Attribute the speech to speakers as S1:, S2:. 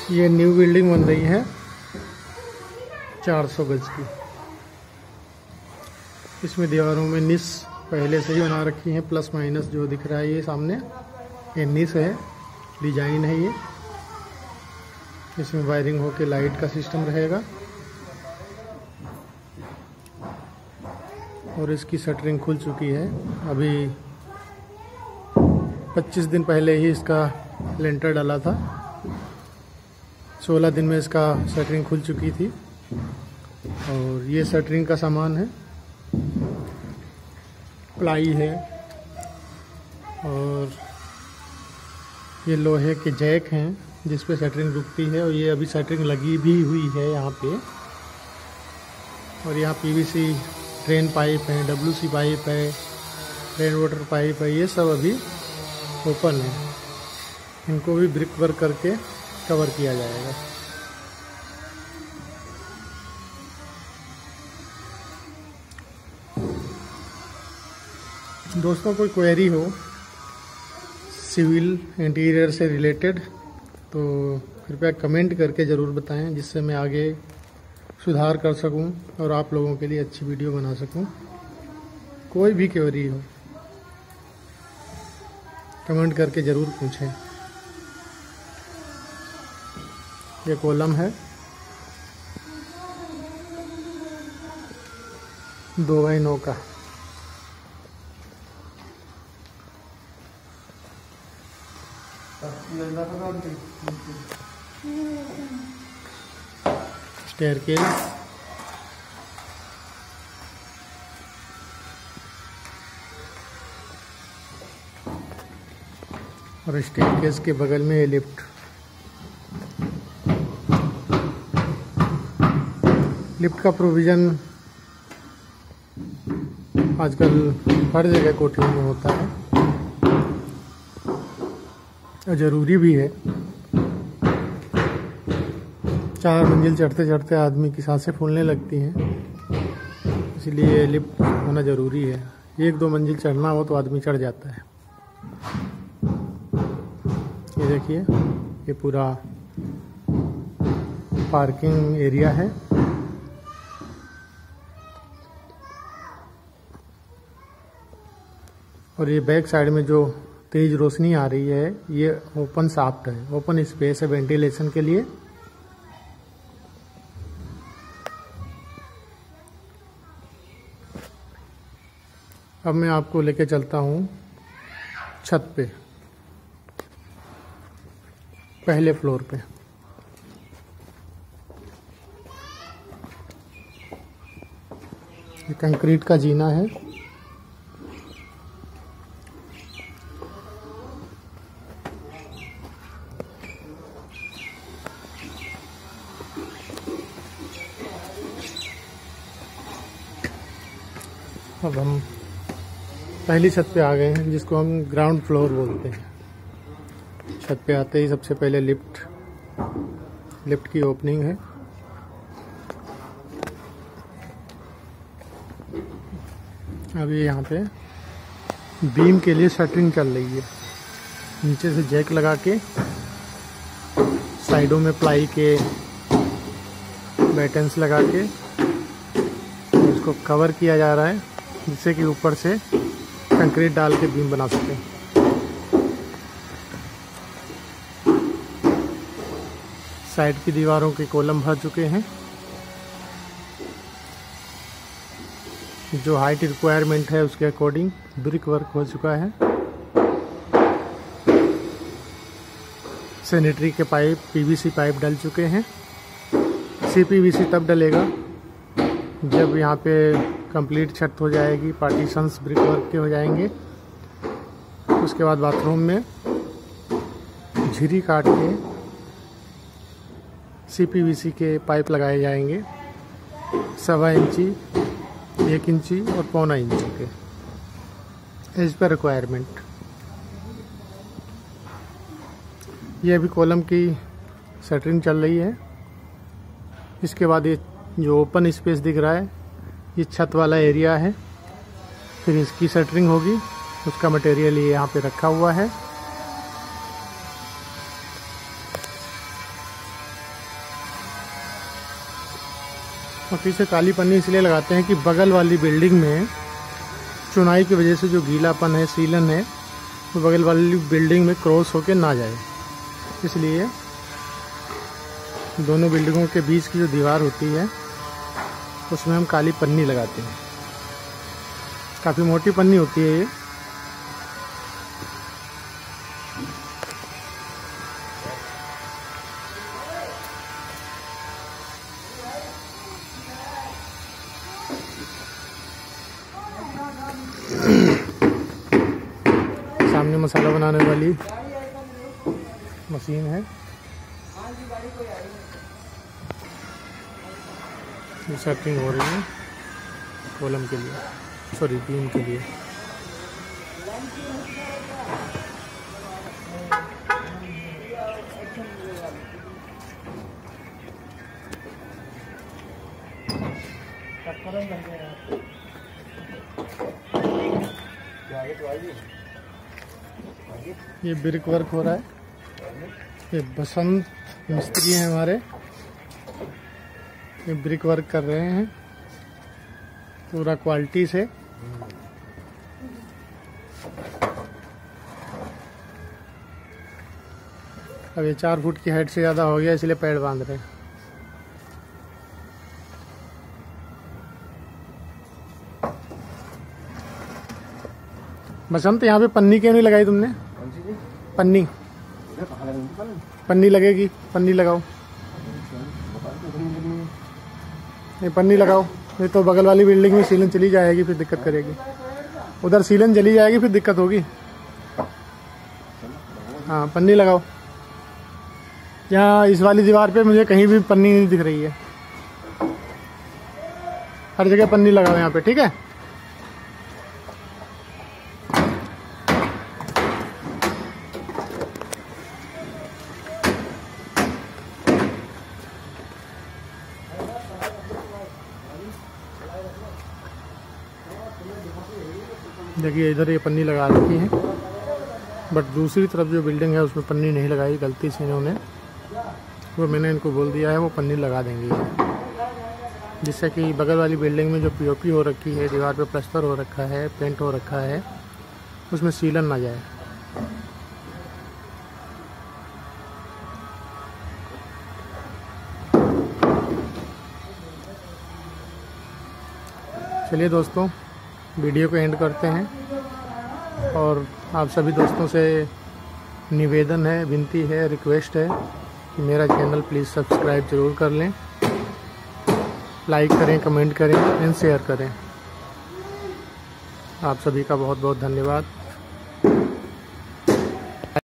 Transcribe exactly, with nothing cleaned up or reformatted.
S1: ये new building बन रही है चार सौ गज की। इसमें दीवारों में निस पहले से ही बना रखी है, प्लस माइनस जो दिख रहा है ये सामने, ये निस है, डिजाइन है ये। इसमें वायरिंग होके लाइट का सिस्टम रहेगा और इसकी शटरिंग खुल चुकी है। अभी पच्चीस दिन पहले ही इसका लेंटर डाला था, सोलह दिन में इसका शटरिंग खुल चुकी थी। और ये शटरिंग का सामान है, प्लाई है और ये लोहे के जैक हैं जिस पे शटरिंग रुकती है। और ये अभी शटरिंग लगी भी हुई है यहाँ पे। और यहाँ पीवीसी ड्रेन पाइप है, डब्ल्यूसी पाइप है, रेन वाटर पाइप है, ये सब अभी ओपन है। इनको भी ब्रिक वर्क करके कवर किया जाएगा। दोस्तों कोई क्वेरी हो सिविल इंटीरियर से रिलेटेड तो कृपया कमेंट करके ज़रूर बताएं, जिससे मैं आगे सुधार कर सकूं और आप लोगों के लिए अच्छी वीडियो बना सकूं। कोई भी क्वेरी हो कमेंट करके ज़रूर पूछें। ये कॉलम है दो बाई नौ का। स्टेयरकेस, और स्टेयरकेस के बगल में ये लिफ्ट। लिफ्ट का प्रोविज़न आजकल हर जगह कोठियों में होता है और ज़रूरी भी है। चार मंजिल चढ़ते चढ़ते आदमी की सांसें फूलने लगती हैं, इसलिए लिफ्ट होना ज़रूरी है। एक दो मंजिल चढ़ना हो तो आदमी चढ़ जाता है। ये देखिए, ये पूरा पार्किंग एरिया है। और ये बैक साइड में जो तेज रोशनी आ रही है ये ओपन शाफ्ट है, ओपन स्पेस है वेंटिलेशन के लिए। अब मैं आपको लेके चलता हूँ छत पे, पहले फ्लोर पे। ये कंक्रीट का जीना है। अब हम पहली छत पे आ गए हैं, जिसको हम ग्राउंड फ्लोर बोलते हैं। छत पे आते ही सबसे पहले लिफ्ट लिफ्ट की ओपनिंग है। अभी यहाँ पे बीम के लिए शटरिंग चल रही है। नीचे से जैक लगा के साइडों में प्लाई के बैटन्स लगा के इसको कवर किया जा रहा है, जिससे कि ऊपर से कंक्रीट डाल के बीम बना सकें। साइड की दीवारों के कॉलम भर चुके हैं। जो हाइट रिक्वायरमेंट है उसके अकॉर्डिंग ब्रिक वर्क हो चुका है। सैनिटरी के पाइप, पीवीसी पाइप डल चुके हैं। सीपीवीसी तब डलेगा जब यहाँ पे कंप्लीट छत हो जाएगी, पार्टीशंस ब्रिक वर्क के हो जाएंगे। उसके बाद बाथरूम में झिरी काट के सीपीवीसी के पाइप लगाए जाएंगे, सवा इंची, एक इंची और पौना इंची के, एज पर रिक्वायरमेंट। ये अभी कॉलम की शटरिंग चल रही है। इसके बाद ये जो ओपन स्पेस दिख रहा है ये छत वाला एरिया है। फिर इसकी शटरिंग होगी, उसका मटेरियल ये यहाँ पे रखा हुआ है। और फिर से काली पन्नी इसलिए लगाते हैं कि बगल वाली बिल्डिंग में चुनाई की वजह से जो गीलापन है, सीलन है, वो बगल वाली बिल्डिंग में क्रॉस होके ना जाए, इसलिए दोनों बिल्डिंगों के बीच की जो दीवार होती है उसमें हम काली पन्नी लगाते हैं। काफ़ी मोटी पन्नी होती है ये। सामने मसाला बनाने वाली मशीन है, सेटिंग हो रही है कॉलम के लिए, सॉरी बीम के लिए। ये ब्रिक वर्क हो रहा है। ये बसंत मिस्त्री हैं हमारे, ये ब्रिक वर्क कर रहे हैं पूरा क्वालिटी से। अब ये चार फुट की हाइट से ज़्यादा हो गया, इसलिए पैड बांध रहे हैं। बसंत, यहाँ पे पन्नी क्यों नहीं लगाई तुमने? पन्नी पन्नी लगेगी, पन्नी लगाओ। नहीं, पन्नी लगाओ, नहीं तो बगल वाली बिल्डिंग में सीलन चली जाएगी, फिर दिक्कत करेगी। उधर सीलन चली जाएगी, फिर दिक्कत होगी। हाँ, पन्नी लगाओ। यहाँ इस वाली दीवार पे मुझे कहीं भी पन्नी नहीं दिख रही है, हर जगह पन्नी लगाओ यहाँ पे, ठीक है? देखिए इधर ये पन्नी लगा रखी है, बट दूसरी तरफ जो बिल्डिंग है उसमें पन्नी नहीं लगाई, गलती से इन्होंने। वो मैंने इनको बोल दिया है वो पन्नी लगा देंगे, जिससे कि बगल वाली बिल्डिंग में जो पीओपी हो रखी है, दीवार पे प्लास्टर हो रखा है, पेंट हो रखा है, उसमें सीलन ना जाए। चलिए दोस्तों, वीडियो को एंड करते हैं और आप सभी दोस्तों से निवेदन है, विनती है, रिक्वेस्ट है कि मेरा चैनल प्लीज़ सब्सक्राइब ज़रूर कर लें, लाइक करें, कमेंट करें एंड शेयर करें। आप सभी का बहुत बहुत धन्यवाद।